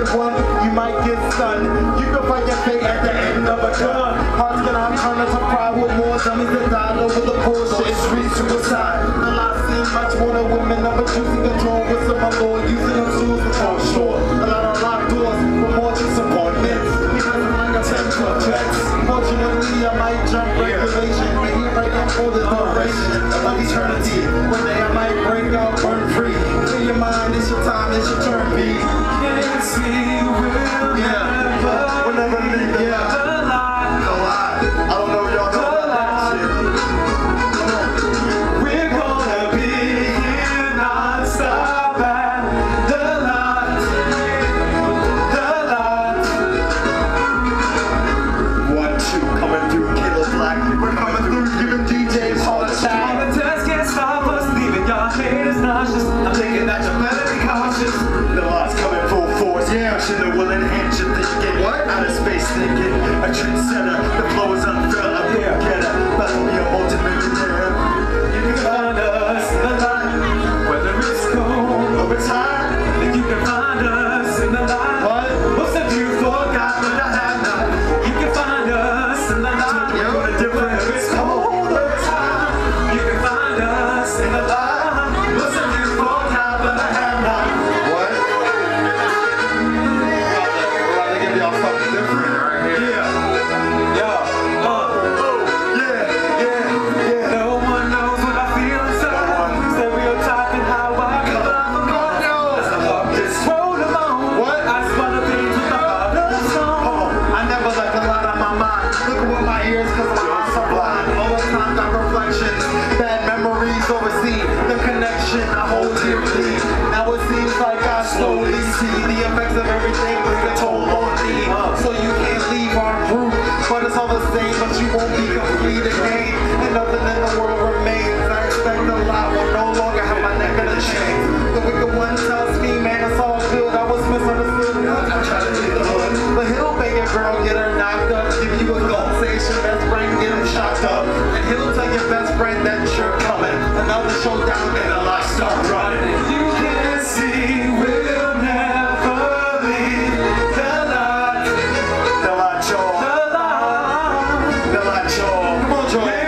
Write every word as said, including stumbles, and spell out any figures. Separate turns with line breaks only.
take one, you might get stunned. You can find your fate at the end of a gun. Hearts gonna turn into pride with more dummies that died over the bullshit. It's street suicide. The lie seem much more than women of a juicy control with some allure using them tools before sure. A lot of locked doors, but more disappointments. Because I'm like a ten club checks. Fortunately, I might jump regulation. Maybe right now for the duration of eternity. One day I might break out, burn free. Clear your mind, it's your time, it's your turn, B.
Can't see we'll
Yeah.
never
We'll never leave, yeah.
the lie.
The lie. I don't know if y'all know about that shit.
We're gonna be here non-stop at the lot, the lot.
One, two, coming through, Kilo Black. We're coming through, giving D Js all the
All
time.
the tests can't stop us, leaving your haters nauseous. I'm thinking that you better be cautious.
The lot's coming full force. Yeah, shit that will enhance your thinking. What? Outer space thinking. A trendsetter. The flow is unfair. A
Yeah.
go-getter. About to be a multi-millionaire.
You can find us in the light, whether it's cold
Over time.
and you can find us in the light.
What?
Most of you forgot, but I have not. You can find us in the light.
You know the difference.
Whether it's cold or it's hot, you can find us in the light. Most of you forgot, but I have not.
What? We're about to give y'all something different right here.
Yeah, yeah, uh,
Oh, yeah, yeah, yeah.
no one knows what I feel inside. Stereotyping how I come
God knows.
as I walk this road alone.
What?
I just wanna be to the heart of the song.
Oh, I never left a lot on my mind. Look at what my ears, cause my eyes are blind. All the time got reflections, bad memories oversee the connection I hold dearly. Now it seems like I slowly see the effects of everything take a toll on me. So you can't leave our group, but it's all the same, but you won't be complete again. And nothing in the world remains. I expect a lot, will no longer have my neck in a chain. The wicked one tells me, man, it's all good. I was misunderstood. I try to leave the hood. But he'll make a girl get her knocked up, give you a goal, say it's your best friend, get him shocked up. And he'll tell your best friend that you're coming. Another showdown and the lights start running.
You can see we'll never leave the light,
The lot, y'all.
the light.
The lot, y'all. Come on, Joy.